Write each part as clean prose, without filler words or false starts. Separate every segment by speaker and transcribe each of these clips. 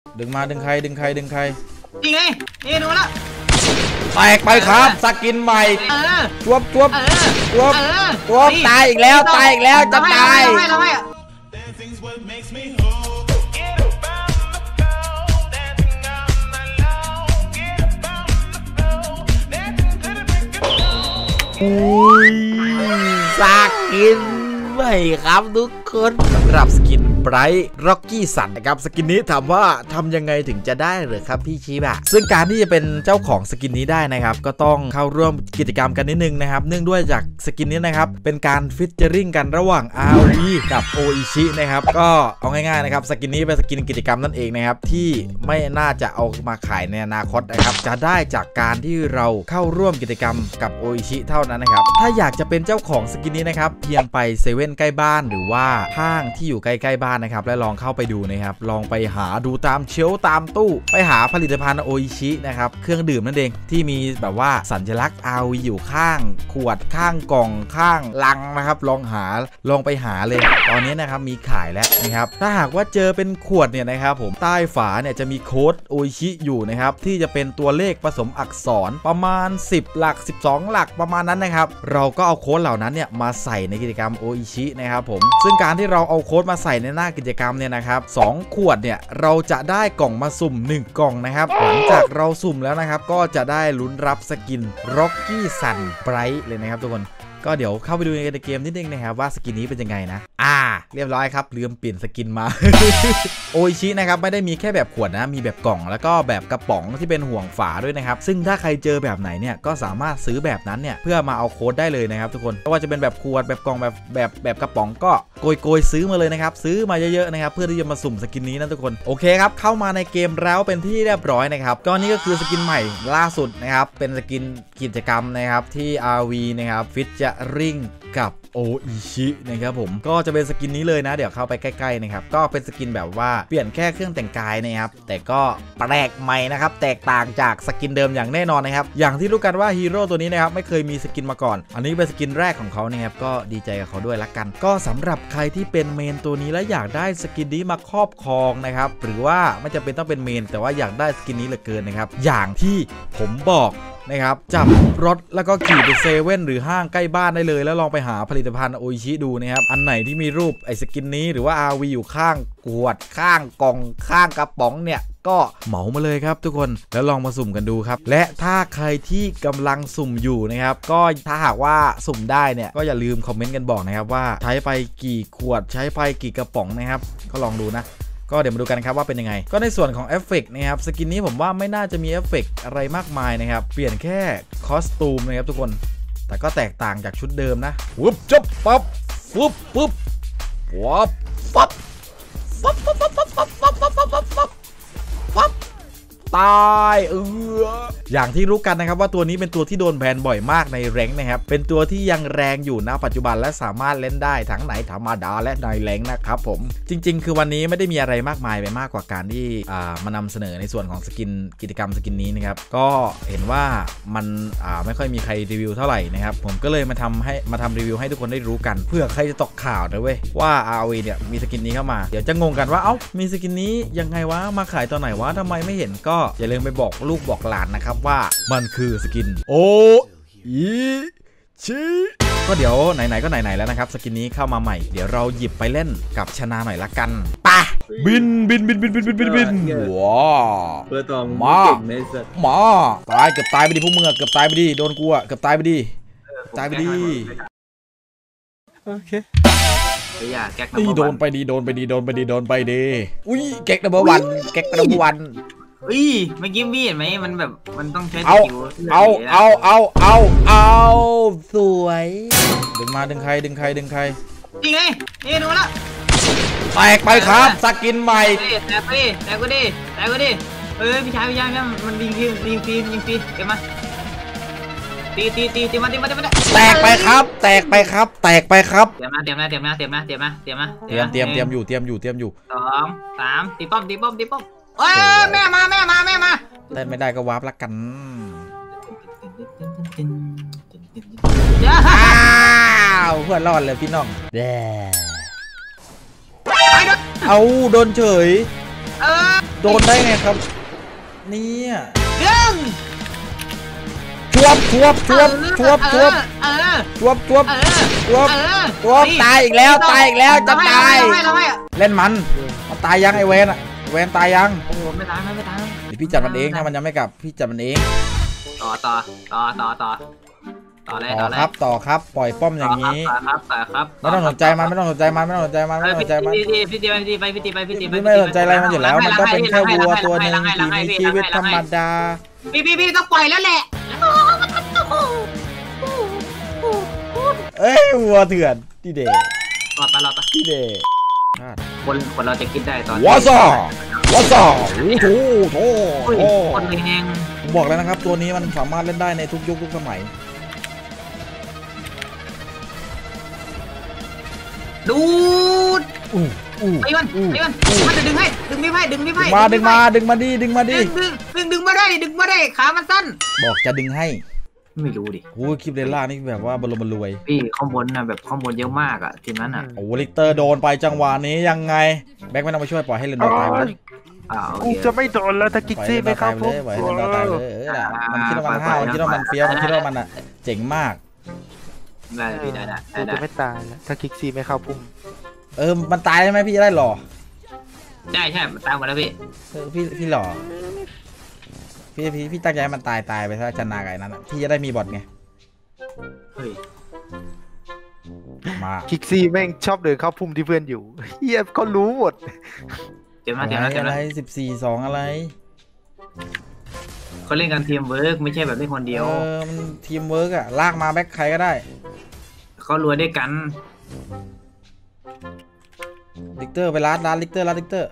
Speaker 1: ดึงมาดึงใครยิงไงนี่ดูละ
Speaker 2: แตกไปครับสกินใหม่ตัวตายอีกแล้วจะตายสกินใหม่ครับทุกคนสำหรับสกินไบรท์ร็อกกี้สันนะครับสกินนี้ถามว่าทำยังไงถึงจะได้หรือครับพี่ชีบะซึ่งการที่จะเป็นเจ้าของสกินนี้ได้นะครับก็ต้องเข้าร่วมกิจกรรมกันนิดนึงนะครับเนื่องด้วยจากสกินนี้นะครับเป็นการฟิชเจอริงกันระหว่าง ROV กับโออิชินะครับก็เอาง่ายๆนะครับสกินนี้เป็นสกินกิจกรรมนั่นเองนะครับที่ไม่น่าจะเอามาขายในอนาคตนะครับจะได้จากการที่เราเข้าร่วมกิจกรรมกับโออิชิเท่านั้นนะครับถ้าอยากจะเป็นเจ้าของสกินนี้นะครับเพียงไปเซเว่นใกล้บ้านหรือว่าห้างที่อยู่ใกล้ๆบ้านนะครับและลองเข้าไปดูนะครับลองไปหาดูตามเชลฟ์ตามตู้ไปหาผลิตภัณฑ์โออิชินะครับเครื่องดื่มนั่นเองที่มีแบบว่าสัญลักษณ์ ROV อยู่ข้างขวดข้างกล่องข้างลังนะครับลองไปหาเลยตอนนี้นะครับมีขายแล้วนะครับถ้าหากว่าเจอเป็นขวดเนี่ยนะครับผมใต้ฝาเนี่ยจะมีโค้ดโออิชิอยู่นะครับที่จะเป็นตัวเลขผสมอักษรประมาณ10หลัก12หลักประมาณนั้นนะครับเราก็เอาโค้ดเหล่านั้นเนี่ยมาใส่ในกิจกรรมโออิชินะครับผมซึ่งการที่เราเอาโค้ดมาใส่ในหน้ากิจกรรมเนี่ยนะครับ2ขวดเนี่ยเราจะได้กล่องมาสุ่ม1กล่องนะครับหลังจากเราสุ่มแล้วนะครับก็จะได้ลุ้นรับสกิน Rocky Sun Bright เลยนะครับทุกคนก็เดี๋ยวเข้าไปดูในเกมนิดนึงนะครับว่าสกินนี้เป็นยังไงนะเรียบร้อยครับลืมเปลี่ยนสกินมา โออิชินะครับไม่ได้มีแค่แบบขวดนะมีแบบกล่องแล้วก็แบบกระป๋องที่เป็นห่วงฝาด้วยนะครับซึ่งถ้าใครเจอแบบไหนเนี่ยก็สามารถซื้อแบบนั้นเนี่ยเพื่อมาเอาโค้ดได้เลยนะครับทุกคนไม่ว่าจะเป็นแบบขวดแบบกล่องแบบกระป๋องก็โกยซื้อมาเลยนะครับซื้อมาเยอะๆนะครับเพื่อที่จะมาสุ่มสกินนี้นะทุกคนโอเคครับเข้ามาในเกมแล้วเป็นที่เรียบร้อยนะครับก็นี่ก็คือสกินใหม่ล่าสุดนะครับเป็นสกินกิจกรรมนะครับที่ RV นะครับฟิชเจอริงกับโออิชินะครับผมก็จะเป็นสกินนี้เลยนะเดี๋ยวเข้าไปใกล้ๆนะครับก็เป็นสกินแบบว่าเปลี่ยนแค่เครื่องแต่งกายนะครับแต่ก็แปลกใหม่นะครับแตกต่างจากสกินเดิมอย่างแน่นอนนะครับอย่างที่รู้กันว่าฮีโร่ตัวนี้นะครับไม่เคยมีสกินมาก่อนอันนี้เป็นสกินแรกของเขานะครับก็ดีใจกับเขาด้วยละกันก็สำหรับใครที่เป็นเมนตัวนี้และอยากได้สกินนี้มาครอบครองนะครับหรือว่าไม่จำเป็นต้องเป็นเมนแต่ว่าอยากได้สกินนี้เหลือเกินนะครับอย่างที่ผมบอกนะครับจับรถแล้วก็ขี่ไปเซเว่นหรือห้างใกล้บ้านได้เลยแล้วลองไปหาผลิตภัณฑ์โออิชิดูนะครับอันไหนที่มีรูปไอสกินนี้หรือว่า RV อยู่ข้างขวดข้างกล่องข้างกระป๋องเนี่ยก็เหมามาเลยครับทุกคนแล้วลองมาสุ่มกันดูครับและถ้าใครที่กำลังสุ่มอยู่นะครับก็ถ้าหากว่าสุ่มได้เนี่ยก็อย่าลืมคอมเมนต์กันบอกนะครับว่าใช้ไปกี่ขวดใช้ไปกี่กระป๋องนะครับก็ลองดูนะก็เดี๋ยวมาดูกันครับว่าเป็นยังไงก็ในส่วนของเอฟเฟกต์นะครับสกินนี้ผมว่าไม่น่าจะมีเอฟเฟกต์อะไรมากมายนะครับเปลี่ยนแค่คอสตูมนะครับทุกคนแต่ก็แตกต่างจากชุดเดิมนะวึบจบปั๊บฟึบปุ๊บวับปั๊บปั๊บปั๊บปั๊บปั๊บปั๊บปั๊บปั๊บปั๊บปั๊บปั๊บตายอย่างที่รู้กันนะครับว่าตัวนี้เป็นตัวที่โดนแบนบ่อยมากในแรงค์นะครับเป็นตัวที่ยังแรงอยู่นะปัจจุบันและสามารถเล่นได้ทั้งในธรรมดาและในแรงค์นะครับผมจริงๆคือวันนี้ไม่ได้มีอะไรมากมายไปมากกว่าการที่มานำเสนอในส่วนของสกินกิจกรรมสกินนี้นะครับก็เห็นว่ามันไม่ค่อยมีใครรีวิวเท่าไหร่นะครับผมก็เลยมาทำรีวิวให้ทุกคนได้รู้กันเพื่อใครจะตกข่าวนะเว้ยว่า ROV เนี่ยมีสกินนี้เข้ามาเดี๋ยวจะงงกันว่ามีสกินนี้ยังไงวะมาขายตอนไหนวะทำไมไม่เห็นก็อย่าลืมไปบอกลูกบอกหลานนะครับว่ามันคือสกินโออิชิก็เดี๋ยวไหนๆก็ไหนๆแล้วนะครับสกินนี้เข้ามาใหม่เดี๋ยวเราหยิบไปเล่นกับชนะหน่อยละกันไปบินว้า
Speaker 3: เพื่อตอง
Speaker 2: มาตายเกือบตายไปดิพวกมึงเกือบตายไปดิโดนกูเกือบตายไปดิโอเคโดนไปดิอุ้ยเก๊กนัมเบอร์วันเ
Speaker 1: มื่อกี้พี่เห็นไหมมันแบบมันต้องใช้
Speaker 2: เอาสวยดึงมาดึงใครยิงไง
Speaker 1: นี่ดูละ
Speaker 2: แตกไปครับสกินใหม่
Speaker 1: แตกกูดิพี่ชายมันยิงฟรีเก็บมาตีมา
Speaker 2: แตกไปครับเตรียมอยู่
Speaker 1: 2 3ตีป้อมแม่มา
Speaker 2: เต้นไม่ได้ก็วาร์ปละกันเพื่อนรอดเลยพี่น้องเอาโดนเฉยโดนได้ไงครับเนี่ย
Speaker 1: ดึง
Speaker 2: ชวบตายอีกแล้วจะตายเล่นมันตายยังไอเวนอะเวนตายยัง
Speaker 1: โอ้ไม่ตาย
Speaker 2: เดี๋ยวพี่จัดมันเองถ้ามันยังไม่กลับพี่จัดมันเอง
Speaker 1: ต่อ
Speaker 2: ครับปล่อยป้อมอย่างนี้
Speaker 1: ครับ
Speaker 2: ไม่ต้องสนใจมันพี่ตีไปไม่สนใจอะไรมันอยู่แล้วมันก็เป็นแค่วัวตัวนึงที่มีชีวิตธรรมดา
Speaker 1: พี่ต้องปล่อยแล้วแหละ
Speaker 2: เอ้ยวัวเถื่อนที่เด็ก
Speaker 1: รอด
Speaker 2: ที่เด็ก
Speaker 1: คนเราจะคิดได้ตอน
Speaker 2: วัวซ่าโอ้โห
Speaker 1: คนแหง
Speaker 2: บอกแล้วนะครับตัวนี้มันสามารถเล่นได้ในทุกยุคทุกสมัย
Speaker 1: ดูดไอ้มันจะดึงไม่ไพ่
Speaker 2: มาดึงมาดิดึงมา
Speaker 1: ได้ขามันสั้น
Speaker 2: บอกจะดึงให้
Speaker 1: ไม่รู้ดิ
Speaker 2: โอ้คลิปเดล่านี่แบบว่าบรมรวย
Speaker 1: พี่ข้อมูลนะแบบข้อมูลเยอะมากอะทีนั้นอะ
Speaker 2: โอ้ลิกเตอร์โดนไปจังหวะนี้ยังไงแบ็คไม่ต้องมาช่วยปล่อยให้เลนดอร์ตายไปเลย
Speaker 3: กูจะไม่โดนแล้วถ้ากิกซี่ไม่เข้าปุ๊บ
Speaker 2: ปล่อยให้เลนดอร์ตายเลยมันคิดว่ามันห้าวมันคิดว่ามันเฟี้ยวมันคิดว่ามันอะเจ๋งมาก
Speaker 1: ได้พี่ได้
Speaker 3: กูจะไม่ตายแล้วถ้ากิกซี่ไม่เข้าปุ๊บ
Speaker 2: มันตายใช่ไหมพี่จะได้หล่อ
Speaker 1: ใช่มันตายหมดแล้ว
Speaker 2: พี่หล่อพี่ตั้งใจให้มันตายไปซะชนะไก่นั้นพี่จะได้มีบอทไง
Speaker 1: เฮ้ย
Speaker 2: มา
Speaker 3: คิกซี่แม่งชอบเดินเข้าพุ่มที่เพื่อนอยู่เฮียก็รู้หมด
Speaker 1: เจ็บนะ
Speaker 2: อะไร14-2อะไร
Speaker 1: เขาเล่นกันทีมเวิร์กไม่ใช่แบบเล่นคนเดียว
Speaker 2: มันทีมเวิร์กอะลากมาแบ็คใครก็ได้
Speaker 1: เขารวยด้วยกัน
Speaker 2: ลิกเตอร์ไปร้านลิกเตอร์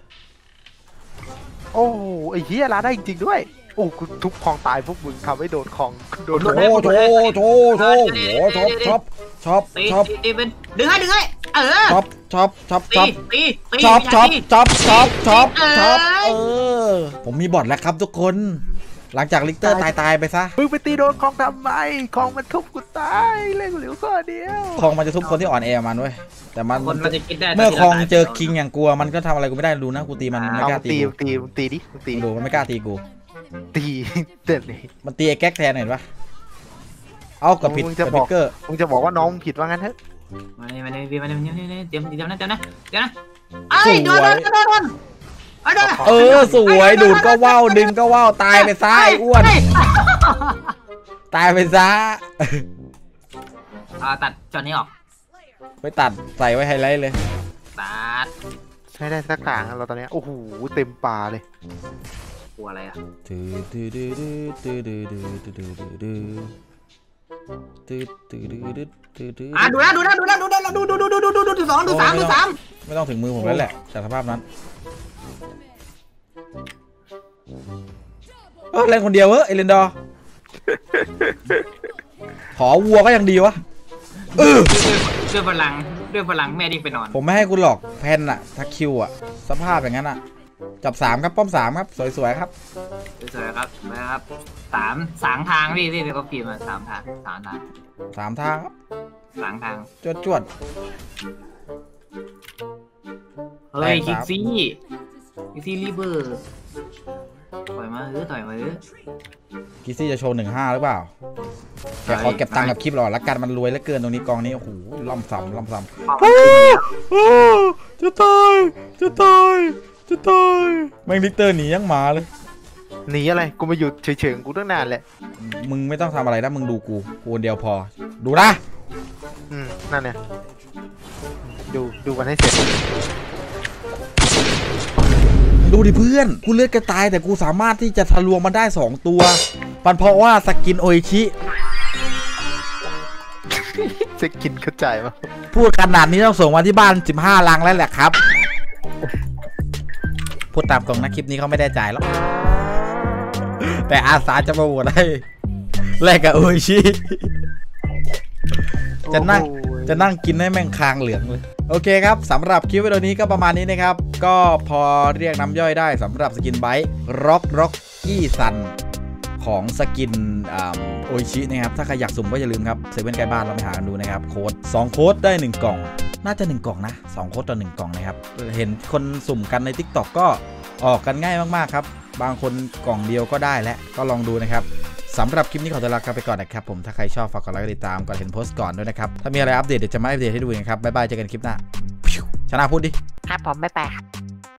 Speaker 3: โอ้ไอ้เฮียร้านได้จริงๆด้วยโอ้ทุบคลองตายพวกมึงทำให้โดนคลองโดน
Speaker 2: โชอบ
Speaker 1: ดึงให้
Speaker 2: ชอบผมมีบอทแล้วครับทุกคนหลังจากลิกเตอร์ตายไปซะ
Speaker 3: มึงไปตีโดนคลองทำไมคลองมันทุบกูตายเล่นเหลียวข้อเดียว
Speaker 2: คลองมันจะทุบคนที่อ่อนแอมันเว้ยแต่มัน
Speaker 1: เ
Speaker 2: มื่อคลองเจอคิงอย่างกลัวมันก็ทำอะไรกูไม่ได้รู้นะกูตีมันไม่กล้าตี
Speaker 3: ตี
Speaker 2: ดูมันไม่กล้าตีกู
Speaker 3: เด็ดเลย
Speaker 2: มันตีไอ้แก๊กแทนเห็นปะเอากับผิด
Speaker 3: มึงจะบอกว่าน้องผิดว่างั้นเถอะ
Speaker 1: มานี่เตรียมนะไอ้โดน
Speaker 2: สวยดูดก็ว่าวดึงก็ว่าวตายไปซ้ายอ้วนตายไปซะ
Speaker 1: ตัดจอนี้ออก
Speaker 2: ไปตัดใส่ไว้ไฮไลท์เลย
Speaker 1: ตัด
Speaker 3: ใช้ได้สักกลางเราตอนนี้โอ้โหเต็มป่าเลย
Speaker 1: กลัวอะไรอ่ะดูสาม
Speaker 2: ไม่ต้องถึงมือผมแล้วแหละจากสภาพนั้นเล่นคนเดียวเอเลนดอร์ขอวัวก็ยังดีวะ
Speaker 1: ด้วยพลังแม่ดิ้งไปนอน
Speaker 2: ผมไม่ให้คุณหลอกแพนอะทักคิวอะสภาพอย่างนั้นอะจับ3ครับป้อม3ครับสวยๆครับ
Speaker 1: นะครับ3ทางพี่ก็พิมพ์มา3ทาง
Speaker 2: ครับ
Speaker 1: 3ทาง
Speaker 2: จวด
Speaker 1: เฮ้ยคิกซี่รีเบอร์ถอยมา
Speaker 2: คิกซี่จะโชว์15หรือเปล่าแต่ขอเก็บตังค์กับคลิปหรอละกันมันรวยเหลือเกินตรงนี้กองนี้โอ้โหล่ำซ้ำจะตายแม่งลิกเตอร์หนียังหมาเลย
Speaker 3: หนีอะไรกูมาหยุดเฉยๆกูตั้งนานแหละ
Speaker 2: มึงไม่ต้องทำอะไรนะมึงดูกูคนเดียวพอดูนะ
Speaker 3: นั่นเนี่ยดูกันให้เสร็จ
Speaker 2: ดูดิเพื่อนกูเลือดกระตายแต่กูสามารถที่จะทะลวงมันได้2ตัวมันเพราะว่าสกินโออิชิ
Speaker 3: สกินเข้าใจมั้ย
Speaker 2: พูดขนาดนี้ต้องส่งมาที่บ้าน15 ลังแล้วแหละครับพูดตามตรงนะคลิปนี้เขาไม่ได้จ่ายหรอกแต่อาสาจะมาโหวตให้แลกกับโออิชิจะนั่งกินให้แม่งคางเหลืองเลยโอเคครับสำหรับคลิปวิดีโอนี้ก็ประมาณนี้นะครับก็พอเรียกน้ำย่อยได้สำหรับสกินไบต์ร็อกกี้ซันของสกินโออิชินะครับถ้าใครอยากสุ่มก็อย่าลืมครับเซเว่นใกล้บ้านเราไปหากันดูนะครับโค้ด2โค้ดได้1กล่องน่าจะ1กล่องนะ2โค้ดต่อ1กล่องนะครับเห็นคนสุ่มกันใน TikTok ก็ออกกันง่ายมากๆครับบางคนกล่องเดียวก็ได้และก็ลองดูนะครับสำหรับคลิปนี้ขอตัวลาไปก่อนนะครับผมถ้าใครชอบฝากกดไลค์กดติดตามก่อนเห็นโพสต์ก่อนด้วยนะครับถ้ามีอะไรอัปเดตเดี๋ยวจะมาอัปเดตให้ดูนะครับบ๊ายบายเจอกันคลิปหน้าชนะพูดดิ
Speaker 3: ครับผมไม่ไป